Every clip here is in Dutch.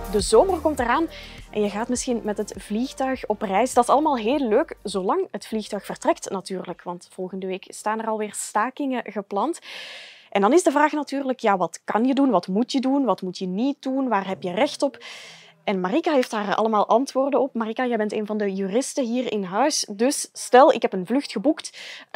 De zomer komt eraan en je gaat misschien met het vliegtuig op reis. Dat is allemaal heel leuk, zolang het vliegtuig vertrekt natuurlijk. Want volgende week staan er alweer stakingen gepland. En dan is de vraag natuurlijk, ja, wat kan je doen? Wat moet je niet doen? Waar heb je recht op? En Marika heeft daar allemaal antwoorden op. Marika, jij bent een van de juristen hier in huis. Dus stel, ik heb een vlucht geboekt,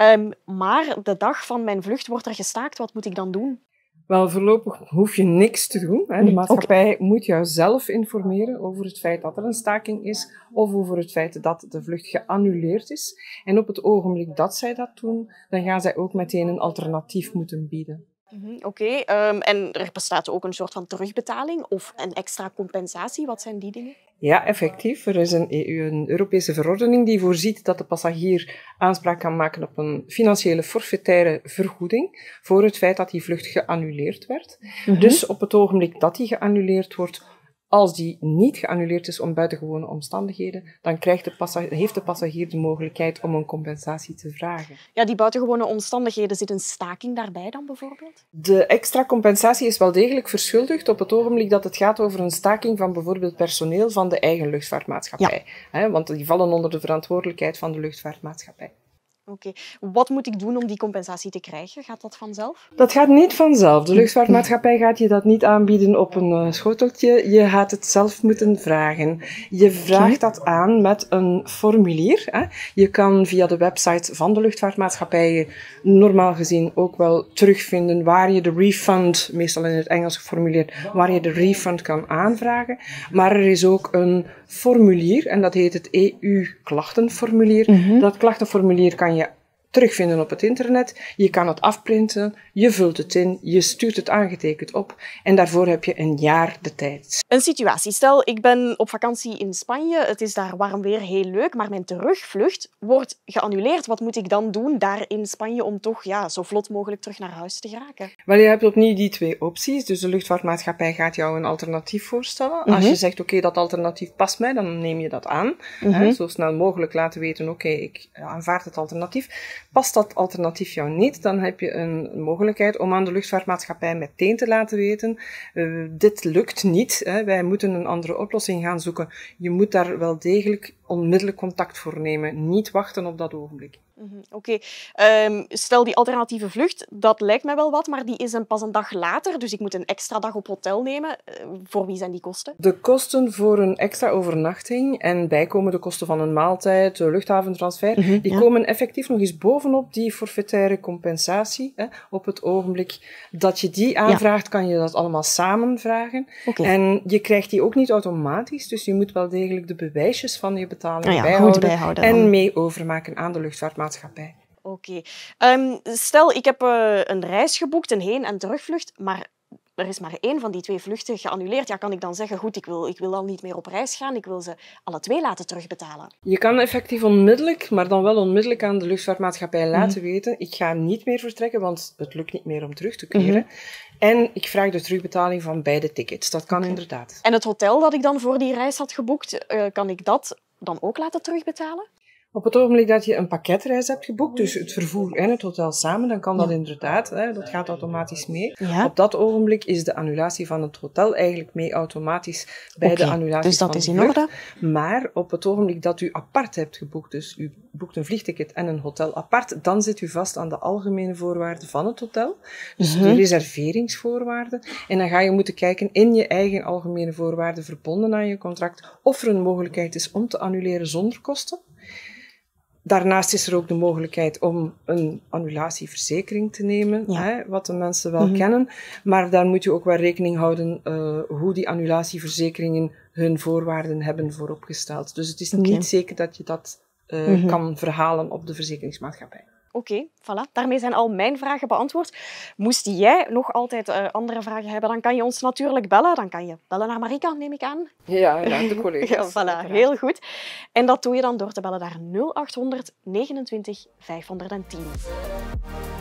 maar de dag van mijn vlucht wordt er gestaakt. Wat moet ik dan doen? Wel, voorlopig hoef je niks te doen. De maatschappij moet jou zelf informeren over het feit dat er een staking is of over het feit dat de vlucht geannuleerd is. En op het ogenblik dat zij dat doen, dan gaan zij ook meteen een alternatief moeten bieden. Oké, en er bestaat ook een soort van terugbetaling of een extra compensatie. Wat zijn die dingen? Ja, effectief. Er is een Europese verordening die voorziet dat de passagier aanspraak kan maken op een financiële forfaitaire vergoeding voor het feit dat die vlucht geannuleerd werd. Dus op het ogenblik dat die geannuleerd wordt, als die niet geannuleerd is om buitengewone omstandigheden, dan heeft de passagier de mogelijkheid om een compensatie te vragen. Ja, die buitengewone omstandigheden, zit een staking daarbij dan bijvoorbeeld? De extra compensatie is wel degelijk verschuldigd op het ogenblik dat het gaat over een staking van bijvoorbeeld personeel van de eigen luchtvaartmaatschappij. Ja. Want die vallen onder de verantwoordelijkheid van de luchtvaartmaatschappij. Oké. Wat moet ik doen om die compensatie te krijgen? Gaat dat vanzelf? Dat gaat niet vanzelf. De luchtvaartmaatschappij gaat je dat niet aanbieden op een schoteltje. Je gaat het zelf moeten vragen. Je vraagt dat aan met een formulier. Je kan via de website van de luchtvaartmaatschappijen normaal gezien ook wel terugvinden waar je de refund, meestal in het Engels geformuleerd, waar je de refund kan aanvragen. Maar er is ook een formulier en dat heet het EU-klachtenformulier. Dat klachtenformulier kan je terugvinden op het internet. Je kan het afprinten, je vult het in, je stuurt het aangetekend op en daarvoor heb je een jaar de tijd. Een situatie. Stel, ik ben op vakantie in Spanje, het is daar warm weer, heel leuk, maar mijn terugvlucht wordt geannuleerd. Wat moet ik dan doen daar in Spanje om toch zo vlot mogelijk terug naar huis te geraken? Wel, je hebt opnieuw die twee opties. Dus de luchtvaartmaatschappij gaat jou een alternatief voorstellen. Als je zegt, oké, dat alternatief past mij, dan neem je dat aan. Zo snel mogelijk laten weten, oké, ik aanvaard het alternatief. Past dat alternatief jou niet, dan heb je een mogelijkheid om aan de luchtvaartmaatschappij meteen te laten weten, dit lukt niet, wij moeten een andere oplossing gaan zoeken. Je moet daar wel degelijk onmiddellijk contact voor nemen, niet wachten op dat ogenblik. Oké. Stel die alternatieve vlucht, dat lijkt mij wel wat, maar die is pas een dag later, dus ik moet een extra dag op hotel nemen. Voor wie zijn die kosten? De kosten voor een extra overnachting en bijkomende kosten van een maaltijd, de luchthaventransfer, die komen effectief nog eens bovenop die forfaitaire compensatie. Op het ogenblik dat je die aanvraagt, kan je dat allemaal samen vragen. En je krijgt die ook niet automatisch, dus je moet wel degelijk de bewijsjes van je betaling bijhouden en mee overmaken aan de luchtvaartmaatschappij. Oké. Stel, ik heb een reis geboekt, een heen- en terugvlucht, maar er is maar één van die twee vluchten geannuleerd. Ja, kan ik dan zeggen, goed, ik wil dan niet meer op reis gaan, ik wil ze alle twee laten terugbetalen? Je kan effectief onmiddellijk, maar dan wel onmiddellijk aan de luchtvaartmaatschappij laten weten, ik ga niet meer vertrekken, want het lukt niet meer om terug te keren. En ik vraag de terugbetaling van beide tickets. Dat kan inderdaad. En het hotel dat ik dan voor die reis had geboekt, kan ik dat dan ook laten terugbetalen? Op het ogenblik dat je een pakketreis hebt geboekt, dus het vervoer en het hotel samen, dan kan dat inderdaad, dat gaat automatisch mee. Ja. Op dat ogenblik is de annulatie van het hotel eigenlijk mee automatisch bij de annulatie dus dat van is de in vlucht. orde. Maar op het ogenblik dat u apart hebt geboekt, dus u boekt een vliegticket en een hotel apart, dan zit u vast aan de algemene voorwaarden van het hotel. Dus de reserveringsvoorwaarden. En dan ga je moeten kijken in je eigen algemene voorwaarden verbonden aan je contract of er een mogelijkheid is om te annuleren zonder kosten. Daarnaast is er ook de mogelijkheid om een annulatieverzekering te nemen, wat de mensen wel kennen. Maar daar moet je ook wel rekening houden hoe die annulatieverzekeringen hun voorwaarden hebben vooropgesteld. Dus het is niet zeker dat je dat kan verhalen op de verzekeringsmaatschappij. Oké, voilà. Daarmee zijn al mijn vragen beantwoord. Moest jij nog altijd andere vragen hebben, dan kan je ons natuurlijk bellen. Dan kan je bellen naar Marika, neem ik aan. Ja, de collega's. Voilà, heel goed. En dat doe je dan door te bellen naar 0800 29 510.